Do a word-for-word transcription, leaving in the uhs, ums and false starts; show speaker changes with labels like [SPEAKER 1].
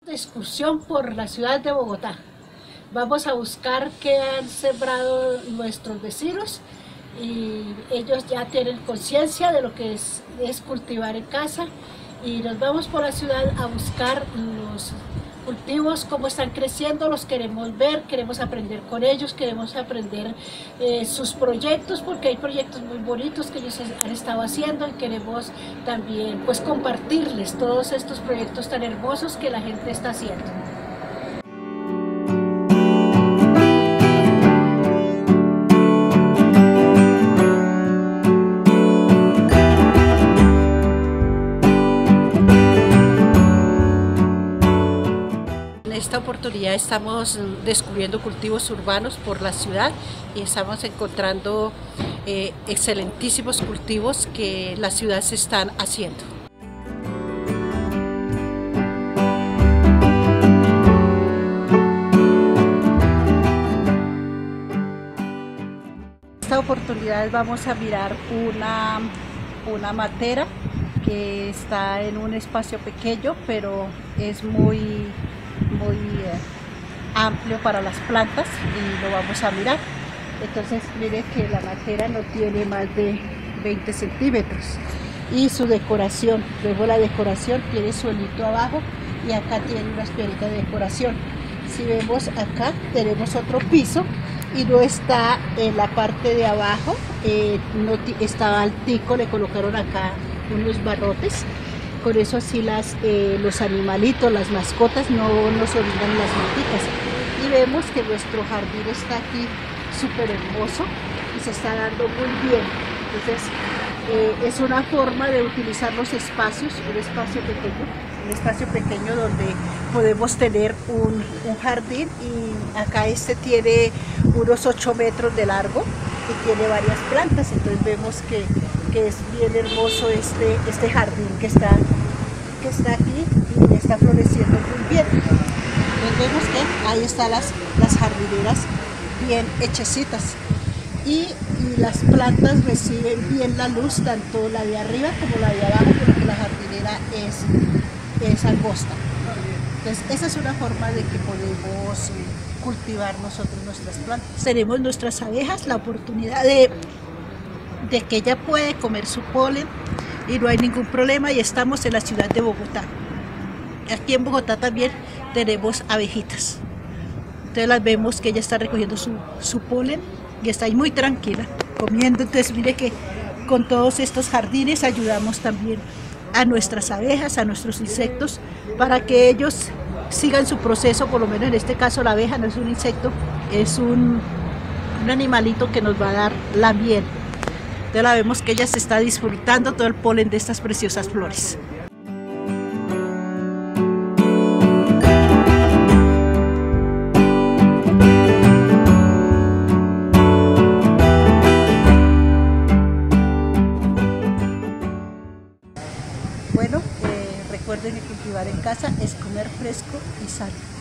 [SPEAKER 1] Excursión por la ciudad de Bogotá. Vamos a buscar qué han sembrado nuestros vecinos y ellos ya tienen conciencia de lo que es, es cultivar en casa, y nos vamos por la ciudad a buscar los cultivos, cómo están creciendo, los queremos ver, queremos aprender con ellos, queremos aprender eh, sus proyectos, porque hay proyectos muy bonitos que ellos han estado haciendo, y queremos también pues compartirles todos estos proyectos tan hermosos que la gente está haciendo. En esta oportunidad estamos descubriendo cultivos urbanos por la ciudad y estamos encontrando eh, excelentísimos cultivos que la ciudad se están haciendo. En esta oportunidad vamos a mirar una, una matera que está en un espacio pequeño, pero es muy muy eh, amplio para las plantas, y lo vamos a mirar. Entonces mire que la matera no tiene más de veinte centímetros, y su decoración, luego la decoración tiene suelito abajo y acá tiene unas piedritas de decoración. Si vemos acá tenemos otro piso y no está en la parte de abajo, eh, no estaba altico, le colocaron acá unos barrotes. Por eso así las, eh, los animalitos, las mascotas no nos orinan las maticas. Y vemos que nuestro jardín está aquí súper hermoso y se está dando muy bien. Entonces eh, es una forma de utilizar los espacios, un espacio pequeño, un espacio pequeño donde podemos tener un, un jardín, y acá este tiene unos ocho metros de largo y tiene varias plantas. Entonces vemos que, que es bien hermoso este, este jardín que está, que está aquí y está floreciendo muy bien. Entonces vemos que ahí están las, las jardineras bien hechecitas, y, y las plantas reciben bien la luz, tanto la de arriba como la de abajo, porque la jardinera es, es angosta. Entonces esa es una forma de que podemos cultivar nosotros nuestras plantas. Tenemos nuestras abejas, la oportunidad de, de que ella puede comer su polen y no hay ningún problema, y estamos en la ciudad de Bogotá. Aquí en Bogotá también tenemos abejitas. Entonces las vemos que ella está recogiendo su, su polen y está ahí muy tranquila comiendo. Entonces mire que con todos estos jardines ayudamos también a nuestras abejas, a nuestros insectos, para que ellos sigan su proceso. Por lo menos en este caso la abeja no es un insecto, es un, un animalito que nos va a dar la miel. Entonces la vemos que ella se está disfrutando todo el polen de estas preciosas flores. Bueno, eh, recuerden que cultivar en casa es comer fresco y sano.